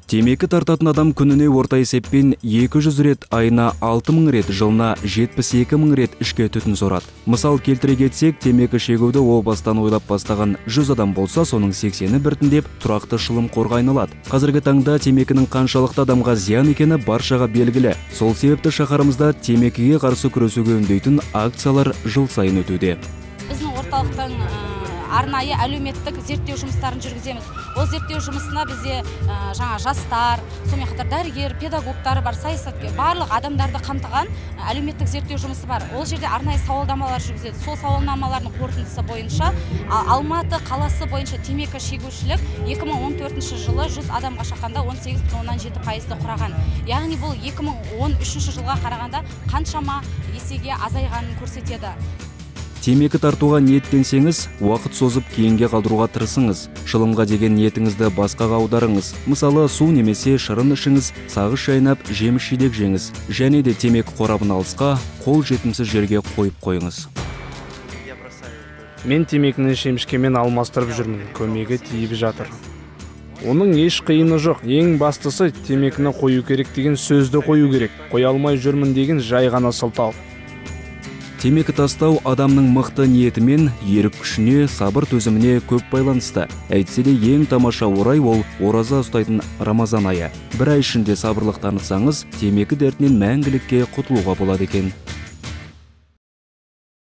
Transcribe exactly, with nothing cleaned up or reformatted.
Темекі тартатын адам күніне орта есеппен екі жүз рет, айына алты мың рет, жылына жетпіс екі мың рет ішке түтін сорады. Мысал келтіре кетсек, темекі шегуді о бастан ойлап бастаған жүз адам болса, соның сексені біртіндеп тұрақты шылым қорға айналады. Қазіргі таңда темекінің қаншалықты адамға зиян екені баршаға белгілі. Сол себепті шаһарымызда темекіге қарсы күресуге үндейтін акциялар жыл сайын өтуде. Біздің орталықтың арнайы әлеуметтік зерттеу жұмыстарын жүргіземіз. Ол зерттеу жұмысына бізде жаңа жастар, сонымен қатар дәрігер, педагогтары бар, саясаткер, барлық адамдарды қамтыған әлеуметтік зерттеу жұмысы бар. Ол жерде арнайы сауалнамалар жүргізеді. Сол сауалнамалардың қорытындысы бойынша Алматы қаласы бойынша темекі шегушілік екі мың он төртінші жылы жүз адамға шаққанда он сегіз бүтін оннан жеті пайызды құраған. Яғни бұл екі мың он үшінші жылға қарағанда қаншама есеге азайғанын көрсетеді. Темекі тартуға ниеттенсеңіз, уақыт созып кейінге қалдыруға тырысыңыз. Шылымға деген ниетіңізді басқаға аударыңыз. Мысалы, су немесе шырын ішіңіз, сағыз шайнап, жеміс жидек жеңіз. Және де темекі қорабын алысқа, қол жетімсіз жерге қойып қойыңыз. Мен темекіні шемішкемен алмастырып жүрмін, көмегі тиіп жатыр. Оның еш қиыны жоқ. Ең бастысы темекіні қою керек деген сөзді қою керек. Қоя алмай жүрмін деген жай ғана сылтау. Темекі тастау адамның мықты ниетімен, ерік күшіне, сабыр төзіміне көп байланысты. Әйтсе де ең тамаша орай ол ораза ұстайтын Рамазан айы. Бір ай ішінде сабырлық танытсаңыз, темекі дертінен мәңгілікке құтылуға болады екен.